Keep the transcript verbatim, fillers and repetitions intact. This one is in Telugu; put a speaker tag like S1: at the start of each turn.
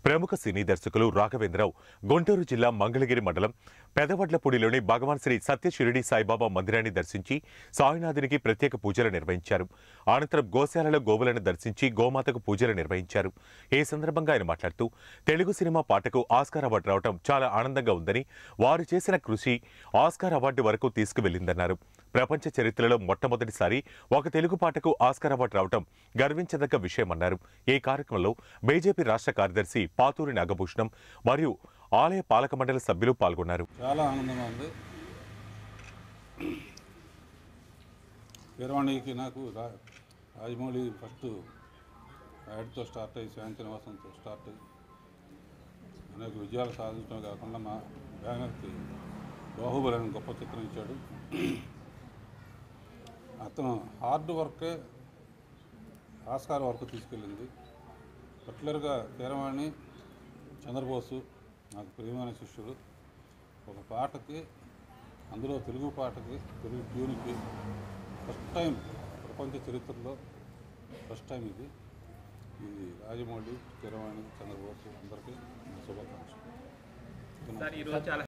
S1: ప్రముఖ సినీ దర్శకులు రాఘవేంద్రరావు గుంటూరు జిల్లా మంగళగిరి మండలం పెదవడ్లపూడిలోని భగవాన్ శ్రీ సత్య షిరిడి సాయిబాబా మందిరాన్ని దర్శించి సాయినాథునికి ప్రత్యేక పూజలు నిర్వహించారు. అనంతరం గోశాలలో గోవులను దర్శించి గోమాతకు పూజలు నిర్వహించారు. ఈ సందర్భంగా ఆయన మాట్లాడుతూ తెలుగు సినిమా పాటకు ఆస్కార్ అవార్డు రావడం చాలా ఆనందంగా ఉందని, వారు చేసిన కృషి ఆస్కార్ అవార్డు వరకు తీసుకువెళ్లిందన్నారు. ప్రపంచ చరిత్రలో మొట్టమొదటిసారి ఒక తెలుగు పాటకు ఆస్కార్ అవార్డు రావడం గర్వించదగ్గ విషయమన్నారు. ఈ కార్యక్రమంలో బీజేపీ రాష్ట్ర కార్యదర్శి పాతూరి నాగభూషణం మరియు ఆలయ పాలక మండలి సభ్యులు పాల్గొన్నారు.
S2: చాలా ఆనందంగా ఉంది. వీరవాణికి నాకు రాజమౌళి ఫస్ట్ యాడ్తో స్టార్ట్ అయ్యి శాంతినివాసంతో స్టార్ట్ అయ్యి అనేక విజయాలు సాధించడం కాకుండా మా బ్యానర్కి బాహుబలి అని గొప్ప చిత్రం ఇచ్చాడు. అతను హార్డ్ వర్కే ఆస్కార్ వరకు తీసుకెళ్ళింది. పర్టికులర్గా కీరవాణి చంద్రబోసు నాకు ప్రియమైన శిష్యుడు. ఒక పాటకి, అందులో తెలుగు పాటకి, తెలుగు ట్యూన్కి ఫస్ట్ టైం ప్రపంచ చరిత్రలో ఫస్ట్ టైం ఇది ఇది రాజమౌళి, కీరవాణి, చంద్రబోసు అందరికీ శుభాకాంక్షలు.